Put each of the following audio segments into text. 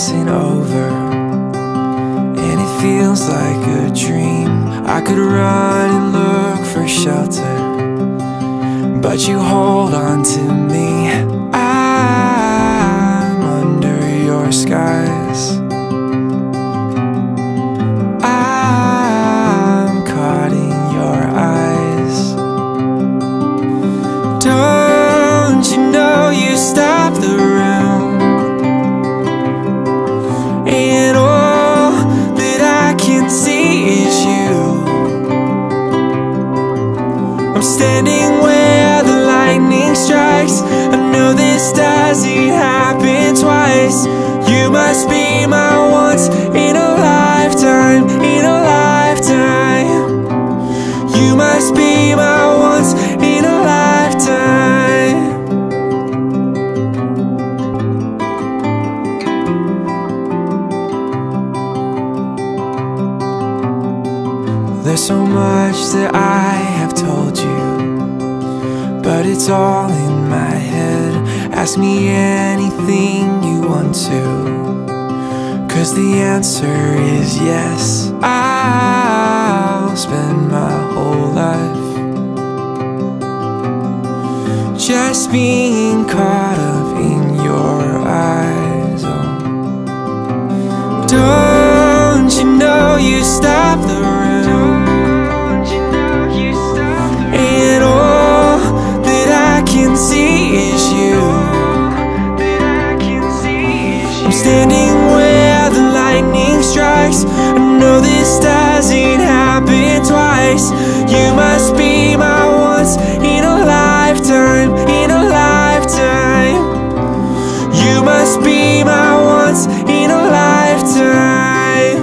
isn't over, and it feels like a dream. I could run and look for shelter, but you hold on to me. I'm under your skies. I'm caught in your eyes. Don't you know you stop the room, and all that I can see is you. I'm standing where the lightning strikes. I know this doesn't happen twice. You must be my once in a lifetime, in a lifetime. You must be my once in a lifetime. There's so much that I have told you, but it's all in my head. Ask me anything you want to, 'cause the answer is yes. I'll spend my whole life just being caught up in your eyes. Oh. Don't you know you stop the room, and all that I can see is you. I'm standing where the lightning strikes. I know this doesn't happen twice. You must be my once in a lifetime, in a lifetime. You must be my once in a lifetime.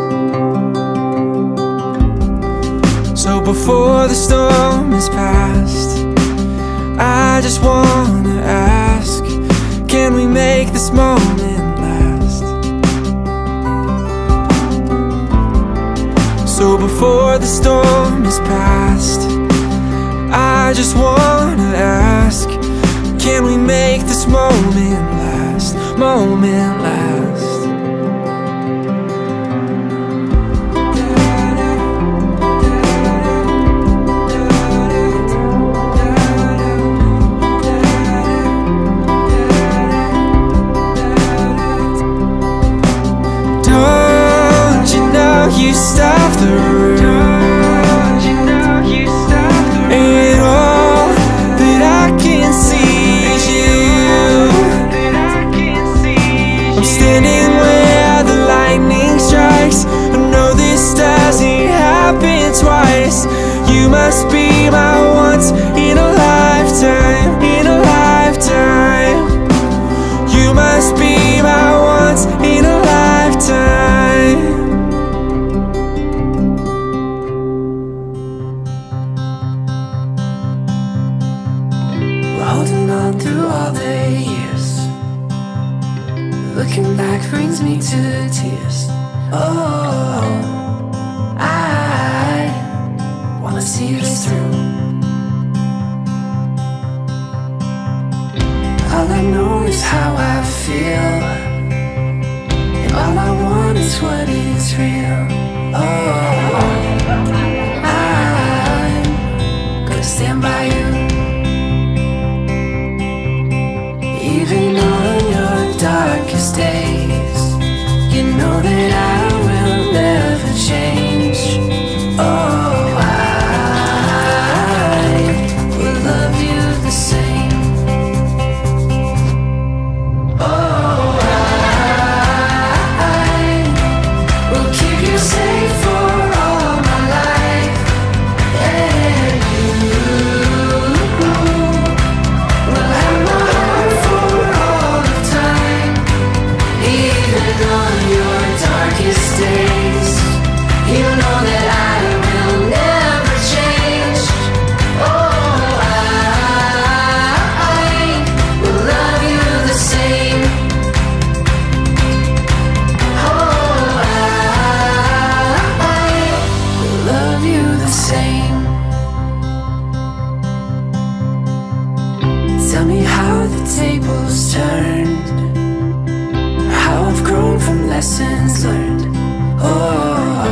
So before the storm is past, I just wanna ask, can we make this moment last? So before the storm is past, I just wanna ask, can we make this moment last? Moment last. You stop the room, and all that I can see is you. I'm standing where the lightning strikes. I know this doesn't happen twice. You must be my once in a lifetime, in a lifetime. You must be my once in a lifetime. Holding on through all the years, looking back brings me to tears. Oh, I wanna see this through. All I know is how I feel, and all I want is what is real. Oh, I'm gonna stand by you, even on your darkest days. You know that I will never change. Oh, I will love you the same. Oh, I will keep you safe for all my life, and you will have my heart for all of time. Even on your darkest days, you know that I will never change. Oh, I will love you the same. Oh, I will love you the same. Tell me how the tables turned, how I've grown lessons learned. Oh,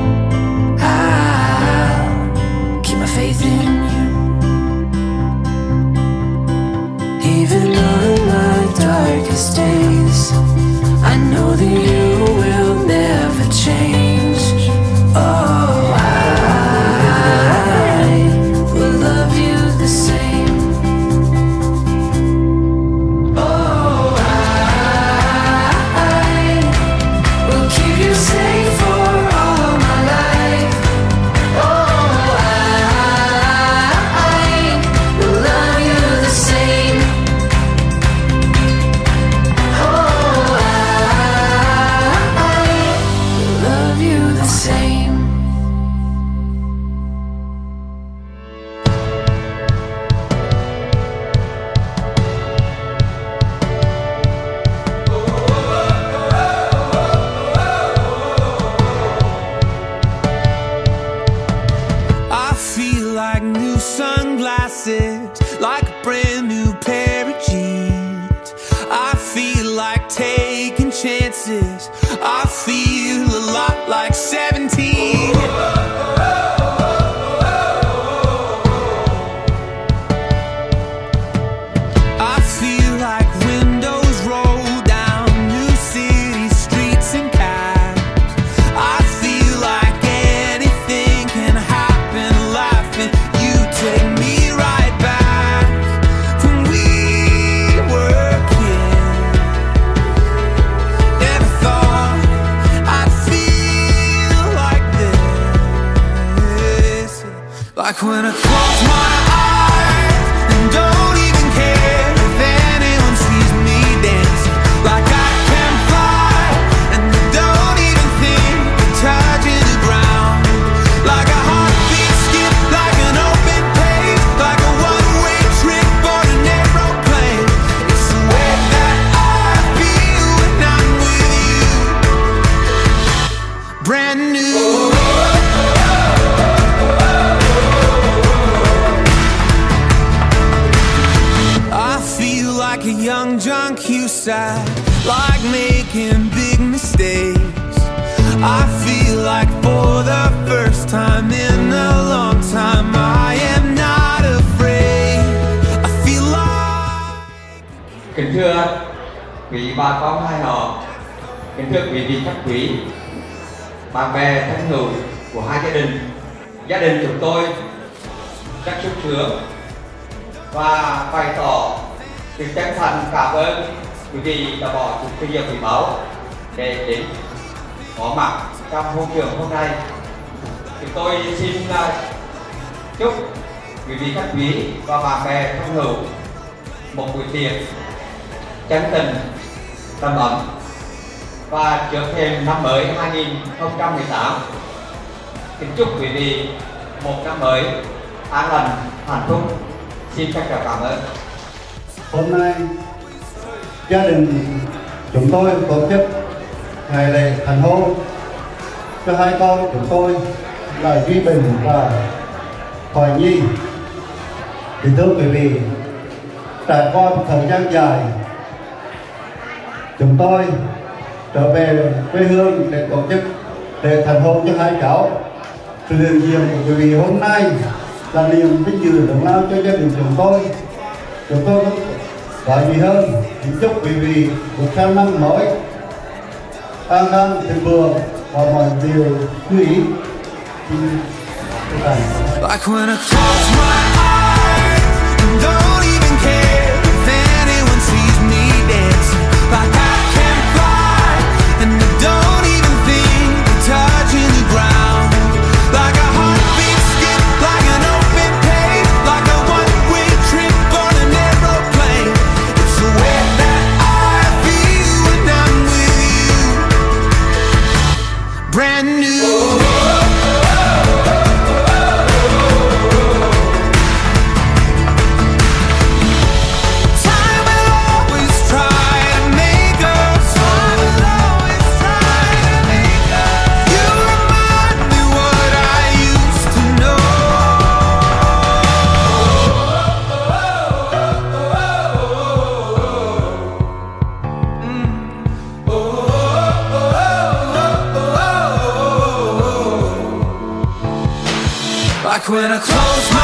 I'll keep my faith in you. Even on my darkest days, I know that you will never change. Oh, I will love you the same. Oh, I will keep you safe for all my life. Oh, I will love you the same. Oh, I will love you the same. I feel like new sunglasses, like a brand new pair of jeans. I feel like taking chances. I feel a lot like 17. I feel like windows roll down new city streets and cabs. I feel like anything can happen, laughing. You take me right back when we were kids. Never thought I'd feel like this. Like when I close my eyes and don't even care if anyone sees me dancing. Like I can fly and I don't even think of touching the ground. Like a heartbeat skip, like an open page, like a one-way trip on an aeroplane. It's the way that I feel when I'm with you. Brand new. I feel like a young John Cusack, like making big mistakes. I feel like for the first time in a long time, I am not afraid. I feel like... Kính thưa quý bà con hai họ, kính thưa quý vị khách quý, bạn bè thân hữu của hai gia đình chúng tôi rất sung sướng và bày tỏ sự chân thành cảm ơn quý vị đã bỏ chút thời giờ quý báu để đến có mặt trong hội trường hôm nay. Chúng tôi xin chúc quý vị khách quý và bạn bè thân hữu một buổi tiệc chân tình, đầm ấm và trước thêm năm mới 2018. Kính chúc quý vị một năm mới an lành, hạnh phúc. Xin trân trọng cảm ơn. Hôm nay gia đình chúng tôi tổ chức ngày lễ thành hôn cho hai con chúng tôi là Duy Bình và Hoài Nhi. Kính thưa quý vị, trải qua một thời gian dài, chúng tôi trở về quê hương để tổ chức lễ thành hôn cho hai cháu. Sự hiện diện của quý vị hôm nay là niềm vinh dự lớn lao cho gia đình chúng tôi. Chúng tôi gọi gì hơn kính chúc quý vị một sang năm mới an khang thịnh vượng và mọi điều như ý. Like when I close my eyes and don't even care if anyone sees me dancing. Like I can fly and I don't even think of touching the ground. Like a heartbeat skip, like an open page, like a one-way trip on an aeroplane. It's the way that I feel when I'm with you. Brand new. like when I close